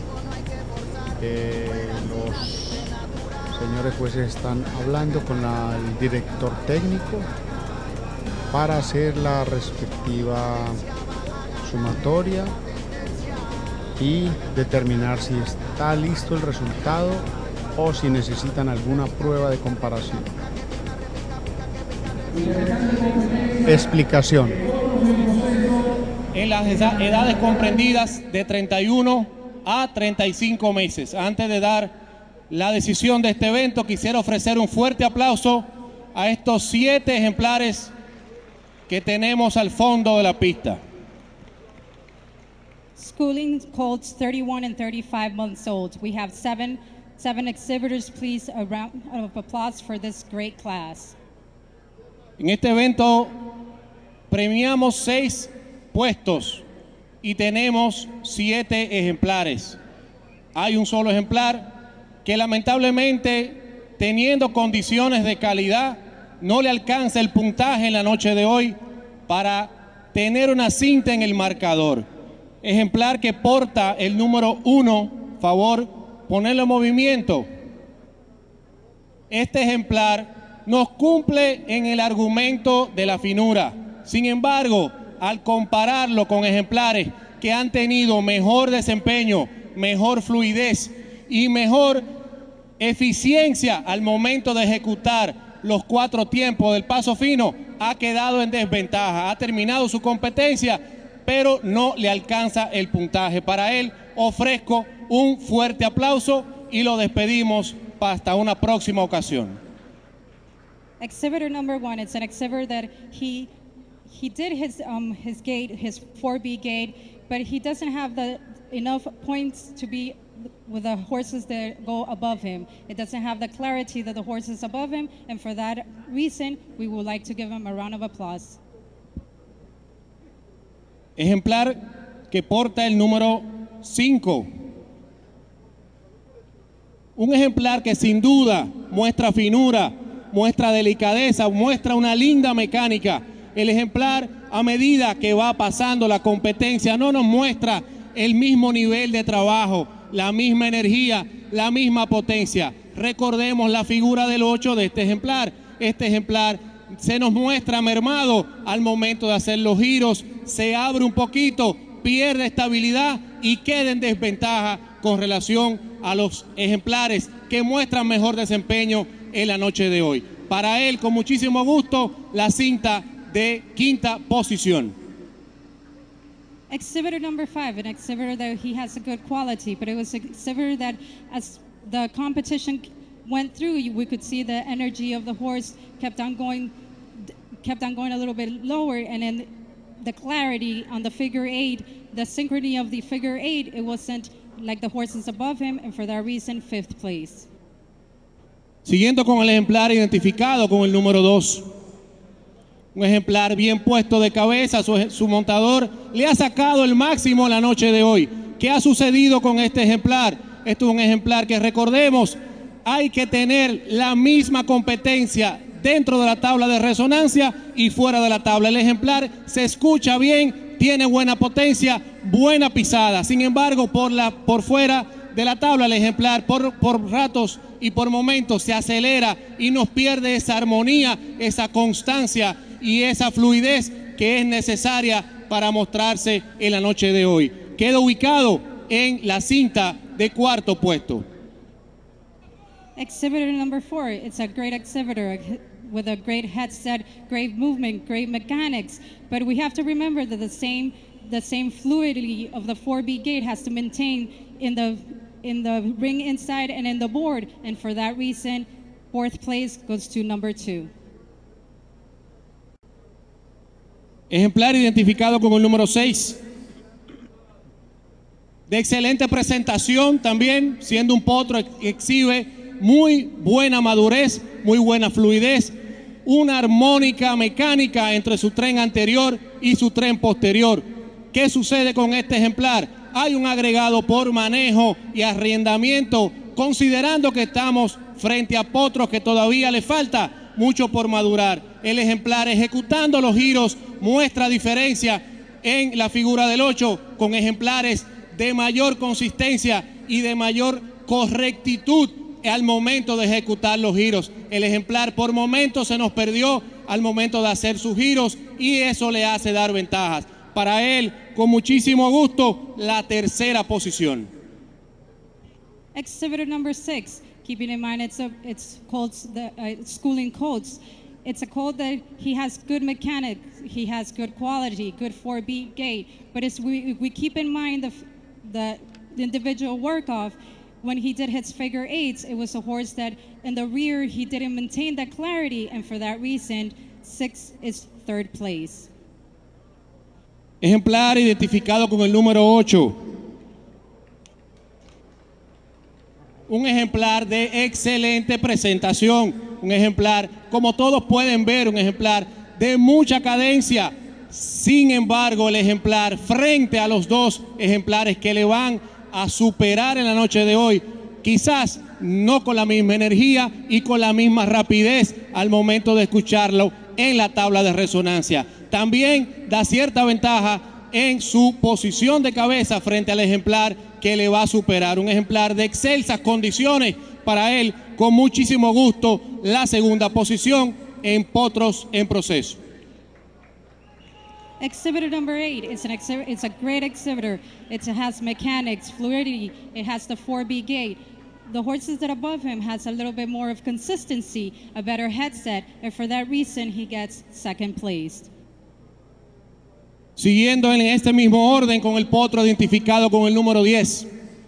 Eh, los señores jueces están hablando con la- el director técnico para hacer la respectiva sumatoria y determinar si está listo el resultado o si necesitan alguna prueba de comparación. Explicación. En las eda- edades comprendidas de treinta y uno a treinta y cinco meses. Antes de dar la decisión de este evento, quisiera ofrecer un fuerte aplauso a estos siete ejemplares que tenemos al fondo de la pista. Schooling colts thirty-one and thirty-five months old. We have seven, seven exhibitors. Please, a round of applause for this great class. En este evento premiamos seis puestos y tenemos siete ejemplares. Hay un solo ejemplar que lamentablemente, teniendo condiciones de calidad, no le alcanza el puntaje en la noche de hoy para tener una cinta en el marcador. Ejemplar que porta el número uno, favor, ponerlo en movimiento. Este ejemplar nos cumple en el argumento de la finura. Sin embargo, al compararlo con ejemplares que han tenido mejor desempeño, mejor fluidez y mejor eficiencia al momento de ejecutar los cuatro tiempos del paso fino, ha quedado en desventaja. Ha terminado su competencia, pero no le alcanza el puntaje. Para él ofrezco un fuerte aplauso y lo despedimos hasta una próxima ocasión. Exhibitor number one, it's an exhibitor that he he did his um his gate, his four B gate, but he doesn't have the enough points to be with the horses that go above him. It doesn't have the clarity that the horses above him, and for that reason, we would like to give him a round of applause. Ejemplar que porta el número cinco. Un ejemplar que sin duda muestra finura, muestra delicadeza, muestra una linda mecánica. El ejemplar, a medida que va pasando la competencia, no nos muestra el mismo nivel de trabajo, la misma energía, la misma potencia. Recordemos la figura del ocho de este ejemplar. Este ejemplar se nos muestra mermado al momento de hacer los giros, se abre un poquito, pierde estabilidad y queda en desventaja con relación a los ejemplares que muestran mejor desempeño en la noche de hoy. Para él, con muchísimo gusto, la cinta de quinta posición. Exhibitor number five, an exhibitor that he has a good quality, but it was an exhibitor that as the competition went through, we could see the energy of the horse kept on going, kept on going a little bit lower, and then the clarity on the figure eight, the synchrony of the figure eight, it wasn't like the horses above him, and for that reason, fifth place. Siguiendo con el ejemplar identificado con el número dos. Un ejemplar bien puesto de cabeza, su, su montador le ha sacado el máximo la noche de hoy. ¿Qué ha sucedido con este ejemplar? Esto es un ejemplar que, recordemos, hay que tener la misma competencia dentro de la tabla de resonancia y fuera de la tabla. El ejemplar se escucha bien, tiene buena potencia, buena pisada. Sin embargo, por, la, por fuera de la tabla, el ejemplar por, por ratos y por momentos se acelera y nos pierde esa armonía, esa constancia y esa fluidez que es necesaria para mostrarse en la noche de hoy. Queda ubicado en la cinta de cuarto puesto. Exhibitor number four, it's a great exhibitor with a great headset, great movement, great mechanics. But we have to remember that the same, the same fluidity of the four B gate has to maintain in the, in the ring inside and in the board. And for that reason, fourth place goes to number two. Ejemplar identificado con el número seis. De excelente presentación también, siendo un potro que exhibe muy buena madurez, muy buena fluidez, una armónica mecánica entre su tren anterior y su tren posterior. ¿Qué sucede con este ejemplar? Hay un agregado por manejo y arrendamiento, considerando que estamos frente a potros que todavía le falta mucho por madurar. El ejemplar ejecutando los giros muestra diferencia en la figura del ocho con ejemplares de mayor consistencia y de mayor correctitud al momento de ejecutar los giros. El ejemplar por momentos se nos perdió al momento de hacer sus giros y eso le hace dar ventajas. Para él, con muchísimo gusto, la tercera posición. Exhibitor number six, keeping in mind it's, a, it's called the uh, schooling codes. It's a code that he has good mechanics, he has good quality, good four B gate, but it's, we, we keep in mind the, the, the individual work-off. When he did his figure eights, it was a horse that in the rear, he didn't maintain that clarity, and for that reason, six is third place. Ejemplar identificado con el número ocho. Un ejemplar de excelente presentación, un ejemplar, como todos pueden ver, un ejemplar de mucha cadencia. Sin embargo, el ejemplar frente a los dos ejemplares que le van a superar en la noche de hoy, quizás no con la misma energía y con la misma rapidez al momento de escucharlo en la tabla de resonancia. También da cierta ventaja en su posición de cabeza frente al ejemplar que le va a superar. Un ejemplar de excelsas condiciones para él, con muchísimo gusto, la segunda posición en potros en proceso. Exhibitor number eight, it's, an exhi it's a great exhibitor. It has mechanics, fluidity, it has the four B gate. The horses that above him has a little bit more of consistency, a better headset, and for that reason he gets second place. Siguiendo en este mismo orden con el potro identificado con el número diez.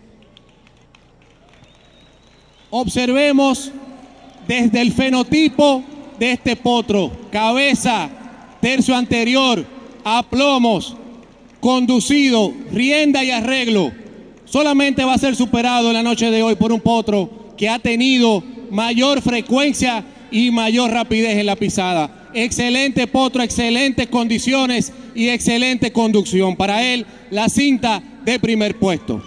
Observemos desde el fenotipo de este potro, cabeza, tercio anterior, aplomos, conducido, rienda y arreglo. Solamente va a ser superado en la noche de hoy por un potro que ha tenido mayor frecuencia y mayor rapidez en la pisada. Excelente potro, excelentes condiciones y excelente conducción. Para él, la cinta de primer puesto.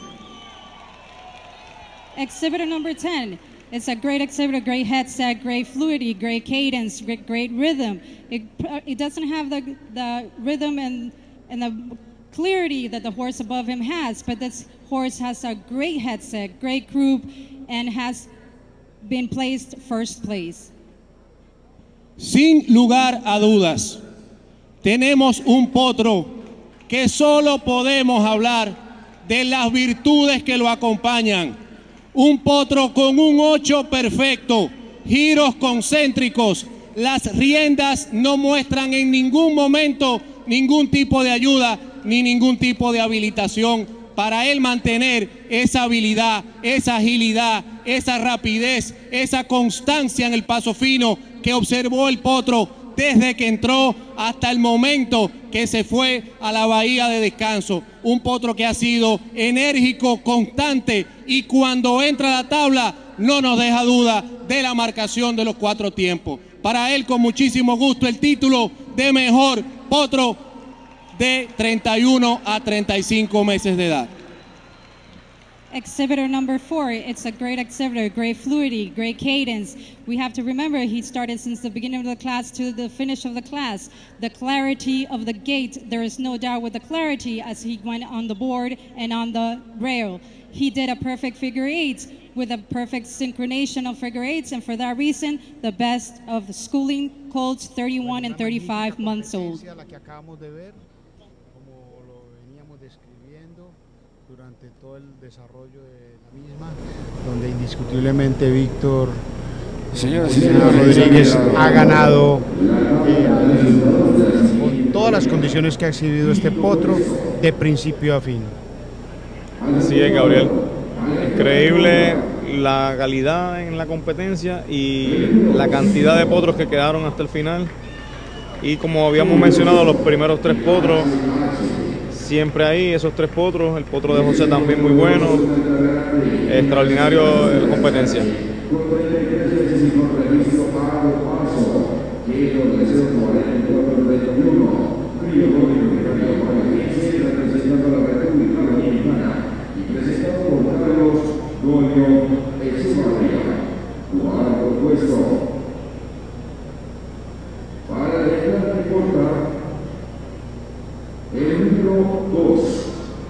Exhibitor number ten. It's a great exhibitor, great headset, great fluidity, great cadence, great, great rhythm. It, it doesn't have the, the rhythm and, and the clarity that the horse above him has, but this horse has a great headset, great croup, and has been placed first place. Sin lugar a dudas, tenemos un potro que solo podemos hablar de las virtudes que lo acompañan. Un potro con un ocho perfecto, giros concéntricos, las riendas no muestran en ningún momento ningún tipo de ayuda ni ningún tipo de habilitación para él mantener esa habilidad, esa agilidad, esa rapidez, esa constancia en el paso fino que observó el potro desde que entró hasta el momento que se fue a la bahía de descanso. Un potro que ha sido enérgico, constante y cuando entra a la tabla no nos deja duda de la marcación de los cuatro tiempos. Para él con muchísimo gusto el título de mejor potro de treinta y uno a treinta y cinco meses de edad. exhibitor number four, it's a great exhibitor, great fluidity, great cadence. We have to remember he started since the beginning of the class to the finish of the class. The clarity of the gait, there is no doubt with the clarity as he went on the board and on the rail. He did a perfect figure eight with a perfect synchronization of figure eights, and for that reason, the best of the schooling colts thirty-one and thirty-five months old. Durante todo el desarrollo de la misma, donde indiscutiblemente Víctor Señoras y señores, Rodríguez ha ganado eh, con todas las condiciones que ha exhibido este potro de principio a fin. Así es, Gabriel. Increíble la calidad en la competencia y la cantidad de potros que quedaron hasta el final. Y como habíamos mencionado, los primeros tres potros siempre ahí, esos tres potros, el potro de José también muy bueno, extraordinario la competencia. El número dos,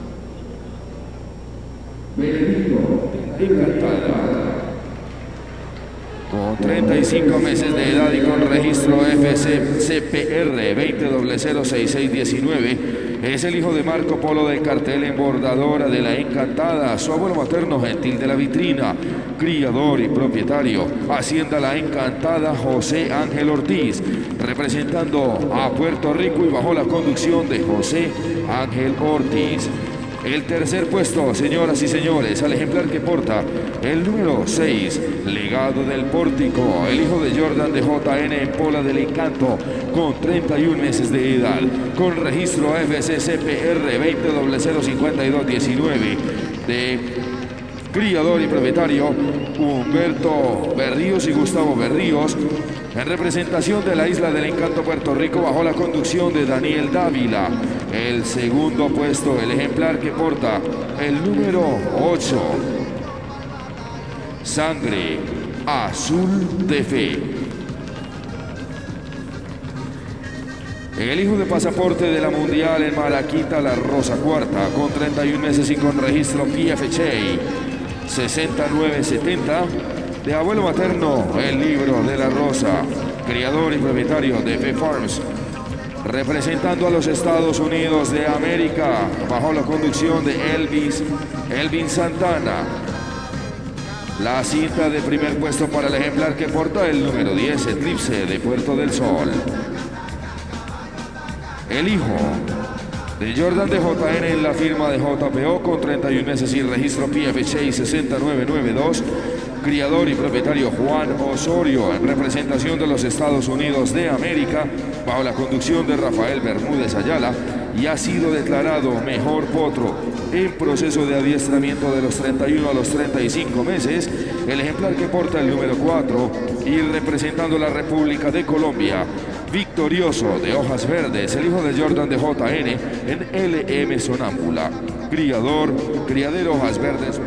Benedicto Encantada. Con treinta y cinco meses de edad y con registro F C P R veinte cero cero seis seis diecinueve, es el hijo de Marco Polo del cartel embordadora de la Encantada, su abuelo materno gentil de la vitrina, criador y propietario, Hacienda La Encantada, José Ángel Ortiz, representando a Puerto Rico y bajo la conducción de José Ángel Ortiz. El tercer puesto, señoras y señores, al ejemplar que porta el número seis, Legado del Pórtico, el hijo de Jordan de J N en Pola del Encanto, con treinta y un meses de edad, con registro F C C P R veinte cero cero cincuenta y dos diecinueve, de criador y propietario Humberto Berríos y Gustavo Berríos, en representación de la Isla del Encanto Puerto Rico bajo la conducción de Daniel Dávila. El segundo puesto, el ejemplar que porta el número ocho, Sangre Azul de Fe. El hijo de pasaporte de la Mundial en Malaquita, La Rosa Cuarta, con treinta y un meses y con registro P F H A sesenta y nueve setenta, de abuelo materno, el libro de La Rosa, criador y propietario de F Farms, representando a los Estados Unidos de América, bajo la conducción de Elvis, Elvin Santana. La cinta de primer puesto para el ejemplar que porta el número diez, Eclipse de Puerto del Sol. El hijo de Jordan de J N en la firma de J P O, con treinta y un meses y registro P F H A sesenta y nueve noventa y dos, criador y propietario Juan Osorio, en representación de los Estados Unidos de América, bajo la conducción de Rafael Bermúdez Ayala, y ha sido declarado mejor potro en proceso de adiestramiento de los treinta y uno a los treinta y cinco meses, el ejemplar que porta el número cuatro, y representando la República de Colombia, victorioso de Hojas Verdes, el hijo de Jordan de J N en L M Sonámbula, criador, criadero Hojas Verdes.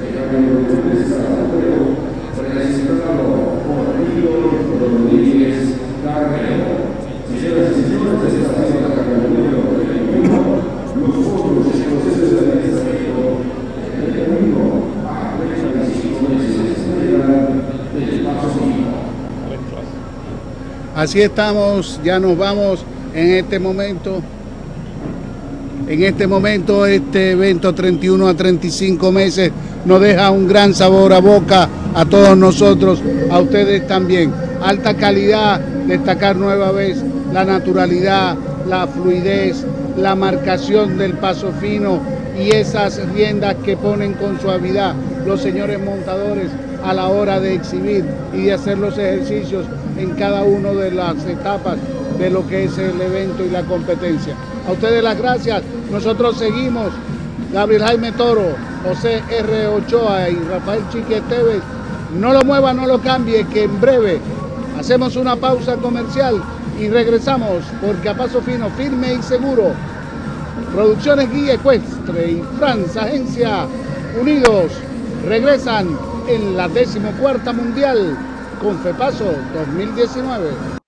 Así estamos, ya nos vamos en este momento. En este momento este evento treinta y uno a treinta y cinco meses nos deja un gran sabor a boca a todos nosotros, a ustedes también. Alta calidad, destacar nueva vez la naturalidad, la fluidez, la marcación del paso fino y esas riendas que ponen con suavidad los señores montadores a la hora de exhibir y de hacer los ejercicios en cada una de las etapas de lo que es el evento y la competencia. A ustedes las gracias. Nosotros seguimos. Gabriel Jaime Toro, José R. Ochoa y Rafael Chiqui Esteves. No lo mueva, no lo cambie, que en breve hacemos una pausa comercial y regresamos, porque a paso fino, firme y seguro. Producciones Guía Ecuestre y Franz Agencia Unidos regresan en la decimocuarta Mundial Confepaso dos mil diecinueve.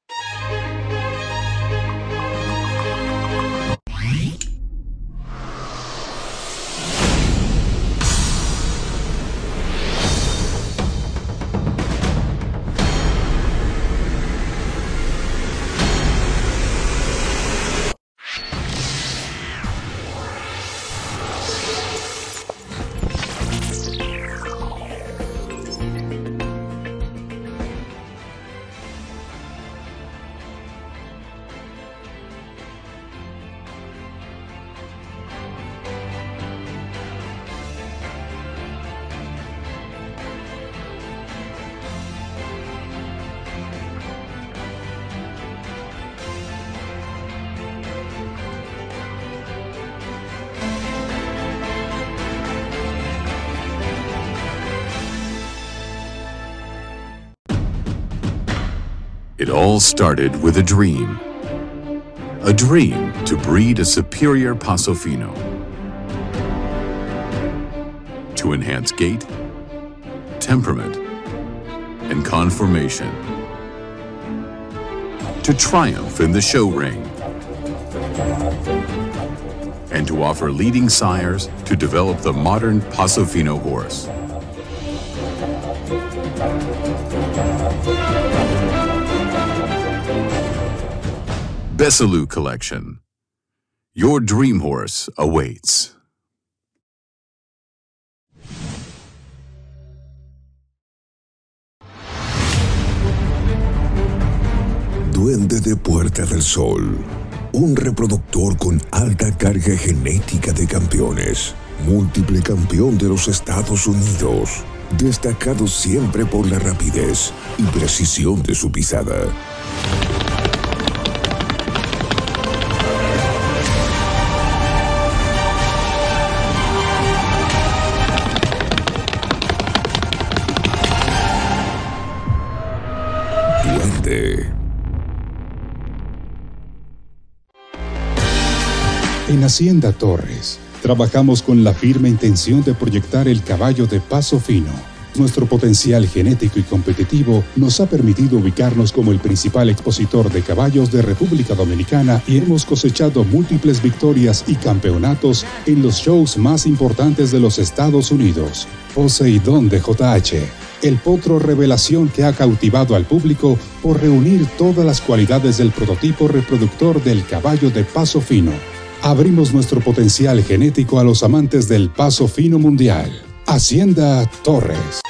It all started with a dream. A dream to breed a superior Paso Fino. To enhance gait, temperament, and conformation. To triumph in the show ring. And to offer leading sires to develop the modern Paso Fino horse. Besalú Collection. Your dream horse awaits. Duende de Puerta del Sol. Un reproductor con alta carga genética de campeones. Múltiple campeón de los Estados Unidos. Destacado siempre por la rapidez y precisión de su pisada. En Hacienda Torres, trabajamos con la firme intención de proyectar el caballo de Paso Fino. Nuestro potencial genético y competitivo nos ha permitido ubicarnos como el principal expositor de caballos de República Dominicana y hemos cosechado múltiples victorias y campeonatos en los shows más importantes de los Estados Unidos. Poseidón de J H, el potro revelación que ha cautivado al público por reunir todas las cualidades del prototipo reproductor del caballo de Paso Fino. Abrimos nuestro potencial genético a los amantes del Paso Fino Mundial. Hacienda Torres.